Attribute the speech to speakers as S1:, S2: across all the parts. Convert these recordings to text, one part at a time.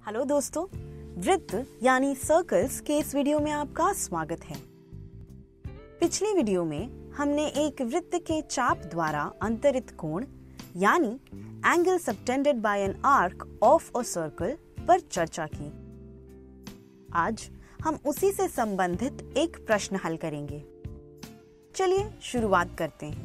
S1: Hello दोस्तों, वृत्त यानी सर्कल्स के इस वीडियो में आपका स्वागत है। पिछली वीडियो में हमने एक वृत्त के चाप द्वारा अंतरित कोण यानी angle subtended by an arc of a circle पर चर्चा की। आज हम उसी से संबंधित एक प्रश्न हल करेंगे। चलिए शुरुआत करते हैं।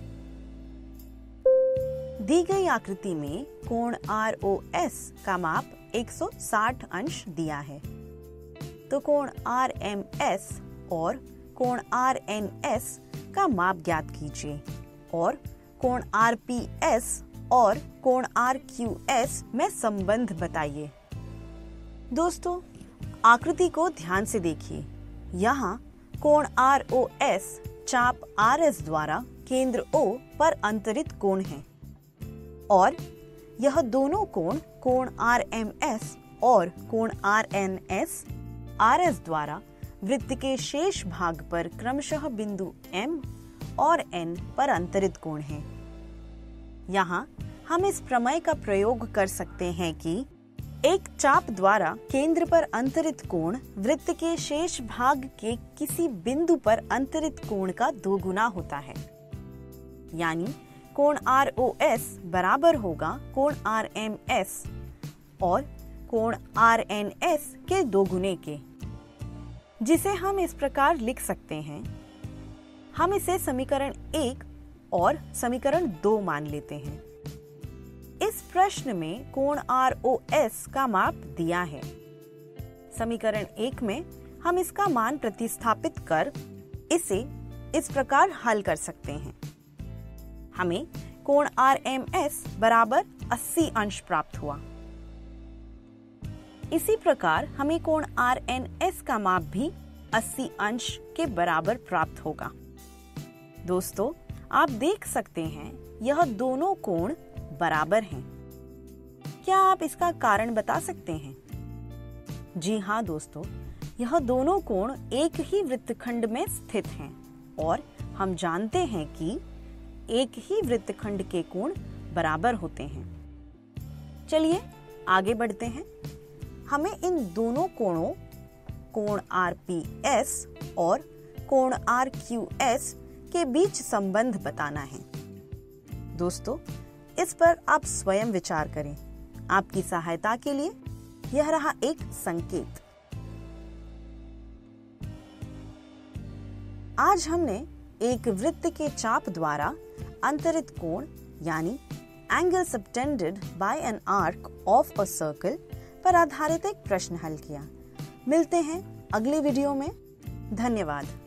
S1: दी गई आकृति में कोण ROS का माप 160 अंश दिया है, तो कोण RMS और कोण RNS का माप ज्ञात कीजिए और कोण RPS और कोण RQS में संबंध बताइए। दोस्तों, आकृति को ध्यान से देखिए। यहाँ कोण ROS चाप RS द्वारा केंद्र O पर अंतरित कोण है और यह दोनों कोण RMS और कोण RNS RS द्वारा वृत्त के शेष भाग पर क्रमशः बिंदु M और N पर अंतरित कोण हैं। यहाँ हम इस प्रमेय का प्रयोग कर सकते हैं कि एक चाप द्वारा केंद्र पर अंतरित कोण वृत्त के शेष भाग के किसी बिंदु पर अंतरित कोण का दोगुना होता है, यानी कोण ROS बराबर होगा कोण RMS और कोण RNS के दोगुने के, जिसे हम इस प्रकार लिख सकते हैं। हम इसे समीकरण 1 और समीकरण 2 मान लेते हैं। इस प्रश्न में कोण ROS का माप दिया है। समीकरण 1 में हम इसका मान प्रतिस्थापित कर इसे इस प्रकार हल कर सकते हैं। हमें कोण RMS बराबर 80 अंश प्राप्त हुआ। इसी प्रकार हमें कोण RNS का माप भी 80 अंश के बराबर प्राप्त होगा। दोस्तों, आप देख सकते हैं यह दोनों कोण बराबर हैं। क्या आप इसका कारण बता सकते हैं? जी हाँ दोस्तों, यह दोनों कोण एक ही वृत्तखंड में स्थित हैं और हम जानते हैं कि एक ही वृत्तखंड के कोण बराबर होते हैं। चलिए आगे बढ़ते हैं। हमें इन दोनों कोणों कोण RPS और कोण RQS के बीच संबंध बताना है। दोस्तों, इस पर आप स्वयं विचार करें। आपकी सहायता के लिए यह रहा एक संकेत। आज हमने एक वृत्त के चाप द्वारा अंतरित कोण यानी angle subtended by an arc of a circle पर आधारित एक प्रश्न हल किया। मिलते हैं अगले वीडियो में। धन्यवाद।